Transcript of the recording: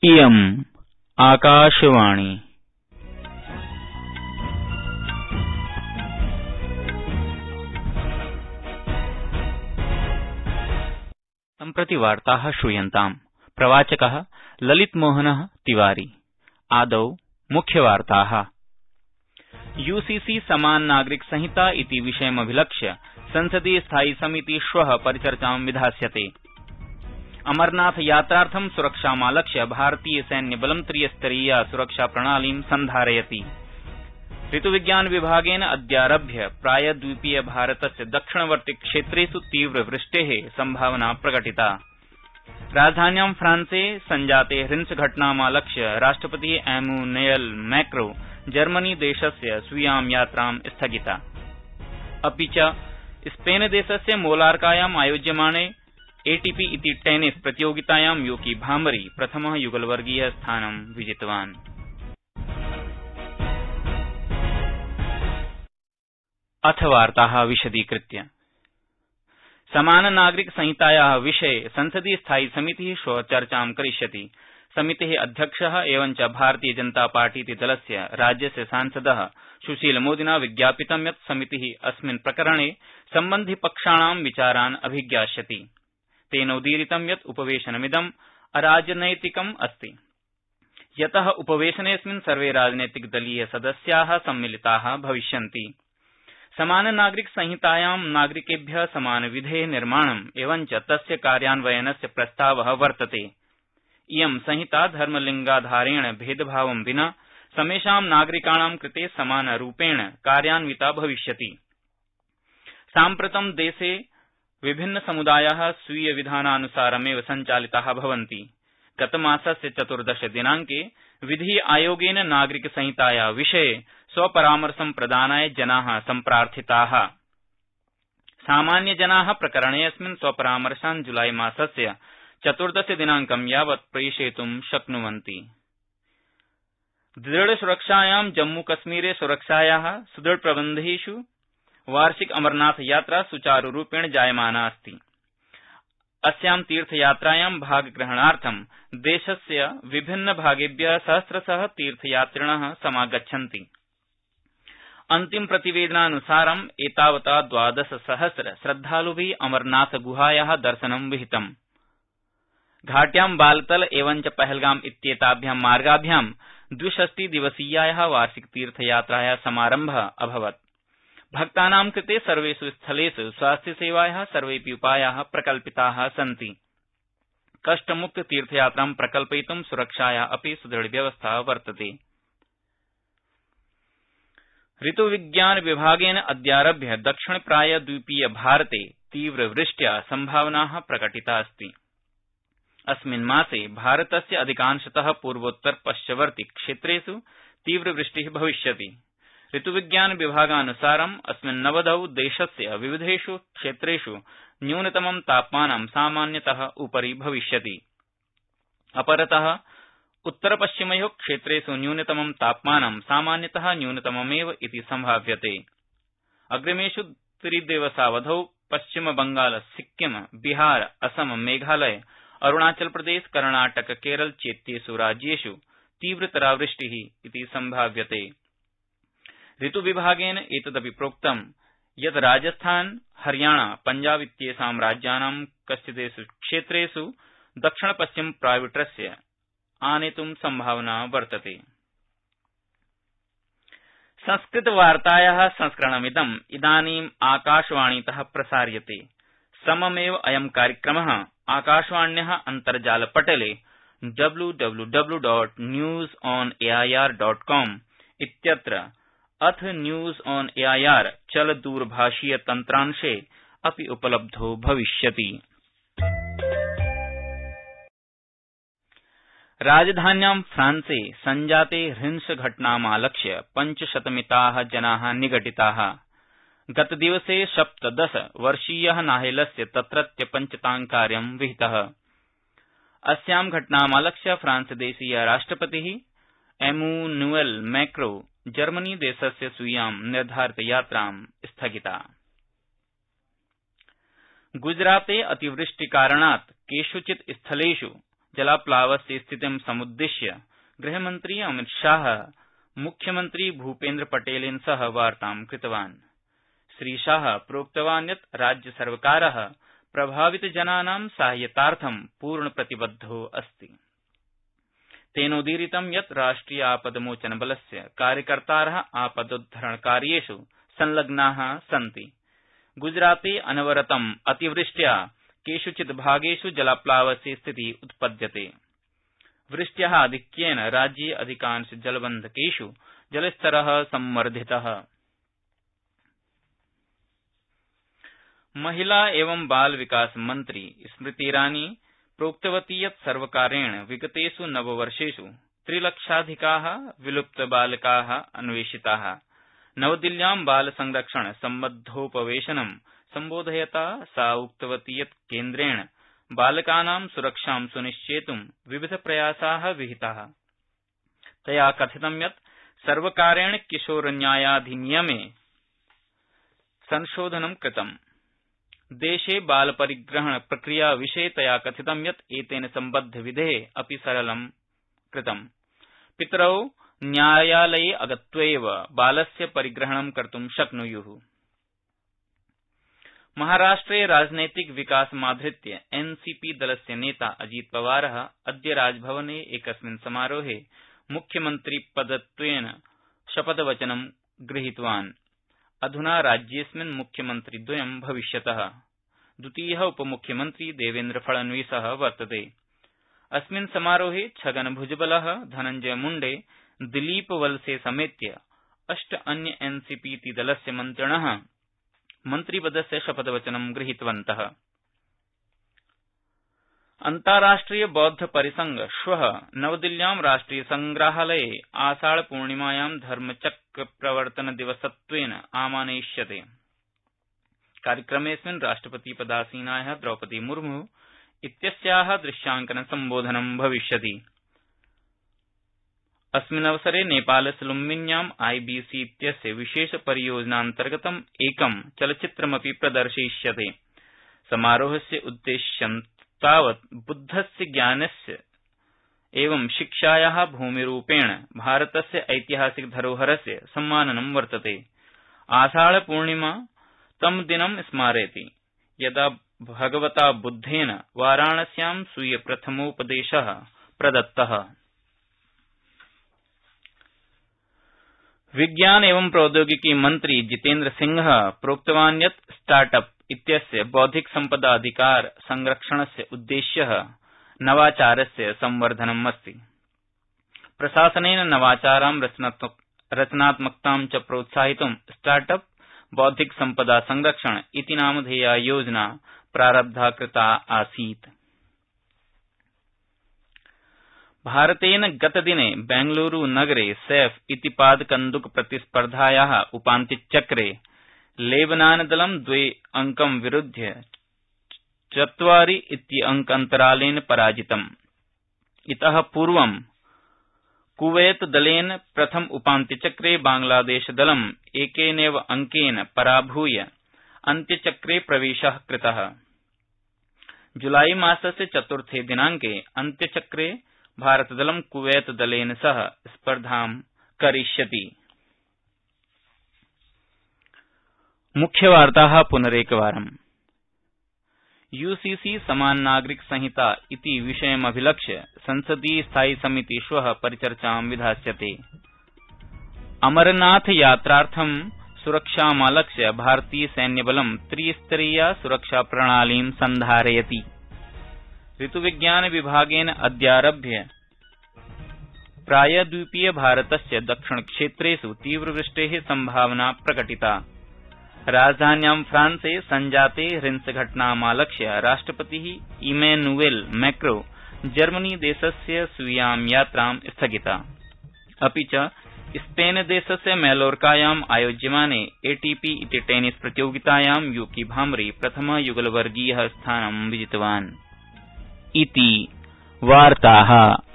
इयम् आकाशवाणी। सम्प्रति वार्ताः श्रूयन्ताम्। प्रवाचकः ललितमोहनः तिवारी। आदौ मुख्यवार्ताः। यूसीसी समान नागरिक संहिता इति विषयमभिलक्ष्य संसदीय स्थायी समिति श्वः परिचर्चां विधास्यते। अमरनाथ यात्रार्थं सुरक्षामालक्ष्य भारतीय सैन्यबलं त्रिस्तरीया सुरक्षा प्रणालीं सन्धारयति। ऋतुविज्ञान विभागेन अद्यारभ्य प्रायद्वीपीय भारतस्य दक्षिणवर्ति क्षेत्रेषु तीव्रवृष्टेः सम्भावना प्रकटिता। राजधान्यां फ्रांसे सञ्जाते हिंसघटनामालक्ष्य राष्ट्रपतिः एमेनुएल मैक्रो जर्मनी देशस्य स्वीयां यात्रां स्थगिता। अपि च स्पेन देशस्य मोलार्कायां आयोज्यमाने एटीपी इति टेनिस प्रतियोगितायां योकी भाम्बरी प्रथमः युगलवर्गीयः स्थानं विजितवान्। अथ वार्ताः विशदीकृत्य। समान नागरिक संहितायाः विषये संसदीय स्थायी समितिः श्वः चर्चां करिष्यति। समितेः अध्यक्षः एवञ्च भारतीय जनता पार्टीति दलस्य राज्यस्य सांसदः सुशील मोदिना विज्ञापितं यत् समितिः अस्मिन् प्रकरणे सम्बन्धिपक्षाणां विचारान् अभिज्ञास्यति। तेनोदीरितं यत् उपवेशनमिदं अराजनैतिकम् अस्ति, यतः उपवेशनेऽस्मिन् सर्वे राजनैतिकदलीय सदस्याः सम्मिलिताः भविष्यन्ति। समान नागरिक संहितायां नागरिकेभ्यः समानविधेः निर्माणम् एवञ्च तस्य कार्यान्वयनस्य प्रस्तावः वर्तते। इयं संहिता धर्मलिंगाधारेण भेदभावं विना समेषां नागरिकाणां कृते समानरूपेण कार्यान्विता भविष्यति। साम्प्रतं देशे विभिन्न समुदायाः स्वीय विधानानुसारमेव सञ्चालिताः भवन्ति। गतमासस्य 14 दिनांके विधि आयोगेन नागरिक संहितायाः विषये स्वपरामर्शं प्रदानाय जनाः सम्प्रार्थिताः। सामान्यजनाः प्रकरणेऽस्मिन् स्वपरामर्शान् जुलाई मासस्य 14 दिनांकं यावत् प्रेषयितुं शक्नुवन्ति। दृढसुरक्षायां जम्मूकश्मीरे सुरक्षायाः सुदृढप्रबन्धेषु वार्षिक अमरनाथ यात्रा सुचारुरूपेण जायमाना अस्ति। अस्यां तीर्थयात्रायां भागग्रहणार्थं देशस्य विभिन्न भागेभ्यः सहस्रशः तीर्थयात्रिणः समागच्छन्ति। अन्तिम प्रतिवेदनानुसारम् एतावता 12,000 श्रद्धालुभिः अमरनाथ गुहायाः दर्शनं विहितम्। घाट्यां बालतल एवञ्च पहलगाम इत्येताभ्यां मार्गाभ्यां 62 दिवसीयायाः वार्षिक तीर्थयात्रायाः समारम्भः अभवत्। भक्तानां कृते सर्वेषु स्थलेषु स्वास्थ्यसेवायाः सर्वेऽपि उपायाः प्रकल्पिताः सन्ति। कष्टमुक्त तीर्थयात्रां प्रकल्पयितुं सुरक्षायाः अपि सुदृढव्यवस्था वर्तते। ऋतुविज्ञान विभागेन अद्यारभ्य दक्षिण प्रायद्वीपीय भारते तीव्रवृष्ट्या सम्भावना प्रकटिता अस्ति। अस्मिन् मासे भारतस्य अधिकांशतः पूर्वोत्तर पश्चिमवर्ति क्षेत्रेषु तीव्रवृष्टिः भविष्यति। ऋतुविज्ञान विभागानुसारम् अस्मिन्नवधौ देशस्य विविधेषु क्षेत्रेषु न्यूनतमं तापमानं सामान्यतः उपरि भविष्यति। अपरतः उत्तरपश्चिमयोः क्षेत्रेषु न्यूनतमं तापमानं सामान्यतः न्यूनतममेव इति संभाव्यते। अग्रिमेषु त्रिदिवसावधौ पश्चिमबंगाल, सिक्किम, बिहार, असम, मेघालय, अरुणाचल प्रदेश, कर्णाटक, केरल चेत्येषु राज्येषु तीव्रतरा वृष्टिः इति संभाव्यते। ऋतुविभागेन एतदपि प्रोक्तं यत् राजस्थान, हरियाणा, पंजाब इत्येषां राज्यानां कश्चिदेषु क्षेत्रेषु दक्षिणपश्चिम प्राविट्रस्य आनेतुं सम्भावना वर्तते। संस्कृतवार्तायाः संस्करणमिदम् इदानीम् आकाशवाणीतः प्रसार्यते। सममेव अयं कार्यक्रमः आकाशवाण्याः अन्तर्जालपटले www.newsonair.com इत्यत्र अथ न्यूज ऑन एआईआर चलदूरभाषीय तन्त्रांशे अपि उपलब्धो भविष्यति। राजधान्यां फ्रांसे सञ्जाते हिंसघटनामालक्ष्य 500मिताः जनाः निगडिताः। गतदिवसे 17 वर्षीयः नाहेलस्य तत्रत्य पञ्चताङ्कार्यं विहितः। अस्यां घटनामालक्ष्य फ्रांसदेशीय राष्ट्रपतिः एमेनुएल मैक्रो जर्मनी देशस्य स्वीयां निर्धारित यात्रां स्थगिता। गुजराते अतिवृष्टिकारणात् केषुचित् स्थलेषु जलाप्लावस्य स्थितिं समुद्दिश्य गृहमन्त्री अमितशाह मुख्यमन्त्री भूपेन्द्र पटेलेन सह वार्तां कृतवान्। श्रीशाह प्रोक्तवान् यत् राज्यसर्वकारः प्रभावितजनानां साहाय्यतार्थं पूर्णप्रतिबद्धो अस्ति। तेनोदीरितं यत् राष्ट्रिय आपदमोचनबलस्य कार्यकर्तारः आपदोद्धरणकार्येषु संलग्नाः सन्ति। गुजराते अनवरतं अतिवृष्ट्या केषुचित् भागेषु जलाप्लावस्य स्थितिः उत्पद्यते। वृष्ट्याः आधिक्येन राज्ये अधिकांश जलबन्धकेषु जलस्तरः संवर्धितः। महिला एवं बाल विकास मंत्री स्मृति ईरानी प्रोक्तवती यत् सर्वकारेण विगतेषु नववर्षेषु 3 लक्षाधिकाः विलुप्तबालकाः अन्वेषिताः। नवदिल्ल्यां बाल संरक्षण सम्बद्धोपवेशनं सम्बोधयता सा उक्तवती यत् केन्द्रेण बालकानां सुरक्षां सुनिश्चेतुं विविधप्रयासाः विहिताः। तया कथितं यत् सर्वकारेण किशोरन्यायाधिनियमे संशोधनं कृतम्। देशे बालपरिग्रहण प्रक्रिया विषये तया कथितं यत् एतेन सम्बद्धविधेः अपि सरलं कृतम्। पितरौ न्यायालये आगत्वैव बालस्य परिग्रहणं कर्तुं शक्नुयुः। महाराष्ट्रे राजनैतिक विकासमाधृत्य एनसीपी दलस्य नेता अजीत पवारः अद्य राजभवने एकस्मिन् समारोहे मुख्यमन्त्रिपदत्वेन शपथवचनं गृहीतवान्। अधुना राज्येऽस्मिन् मुख्यमन्त्रिद्वयं भविष्यतः। द्वितीयः उपमुख्यमन्त्री देवेन्द्र फडणवीसः वर्तते। अस्मिन् समारोहे छगन भुजबलः, धनंजय मुंडे, दिलीप वलसे समेत्य 8 अन्य एनसीपी दलस्य मन्त्रिणः मन्त्रिपदस्य शपथवचनं गृहीतवन्तः। अन्ताराष्ट्रिय बौद्ध परिसंघ श्वः नवदिल्ल्यां राष्ट्रिय संग्रहालये आषाढपूर्णिमायां धर्मचक्र दिवसत्वेन आमानयिष्यते। कार्यक्रमेऽस्मिन् राष्ट्रपतिपदासीनायाः द्रौपदी मुर्मु इत्यस्याः दृश्यांकन सम्बोधनं भविष्यति। अस्मिन्नवसरे नेपालस्य लुम्बिन्यां आईबीसी इत्यस्य विशेष परियोजनान्तर्गतं एकं चलच्चित्रमपि प्रदर्शयिष्यते। समारोहस्य उद्देश्यं तावत् बुद्धस्य ज्ञानस्य एवं शिक्षायाः भूमिरूपेण भारतस्य ऐतिहासिक धरोहरस्य सम्माननं वर्तते। आषाढपूर्णिमा तं दिनं स्मारयति यदा भगवता बुद्धेन वाराणस्यां स्वीय प्रथमोपदेशः प्रदत्तः। विज्ञान एवं प्रौद्योगिकी मंत्री जितेन्द्र सिंह प्रोक्तवान् यत् स्टार्टअप इत्यस्य बौद्धिक संपदा अधिकार संरक्षणस्य उद्देश्यः नवाचारस्य संवर्धनम् अस्ति। प्रशासनेन नवाचारां रचनात्मकतां च प्रोत्साहितुं स्टार्टअप बौद्धिक संपदा संरक्षण इति नामधेया योजना प्रारब्धा कृता आसीत्। भारतेन गतदिने बेंगलुरू नगरे सैफ इति पादकन्दुक प्रतिस्पर्धायाः उपान्त्यचक्रे लेबनानदलं 2 अंकं विरुध्य 4 इति अंकान्तरालेन पराजितम्। इतः पूर्वं कुवैत दलेन प्रथम उपान्त्यचक्रे बांग्लादेशदलं एकेनैव अंकेन पराभूय अन्त्यचक्रे प्रवेशः कृतः। जुलाई मासस्य 4 दिनांके अन्त्यचक्रे भारतदलं कुवैत दलेन सह स्पर्धां करिष्यति। मुख्यवार्ताः पुनरेकवारम्। यूसीसी समान नागरिक संहिता इति विषयमभिलक्ष्य संसदीय स्थायी समिति श्वः परिचर्चां विधास्यते। अमरनाथ यात्रार्थं सुरक्षामालक्ष्य भारतीय सैन्यबलं त्रिस्तरीया सुरक्षा प्रणालीं सन्धारयति। ऋतुविज्ञान विभागेन अद्यारभ्य प्रायद्वीपीय भारतस्य दक्षिणक्षेत्रेषु तीव्रवृष्टेः सम्भावना प्रकटिता। राजधान्यां फ्रांसे सञ्जाते हिंसघटनामालक्ष्य राष्ट्रपतिः इमैनुएल मैक्रो जर्मनी देशस्य स्वीयां यात्रां स्थगिता। अपि च स्पेन देशस्य मैलोर्कायां आयोज्यमाने एटीपी इति टेनिस प्रतियोगितायां यूकी भाम्री प्रथम युगलवर्गीयः स्थानं विजितवान्। इति वार्ताः।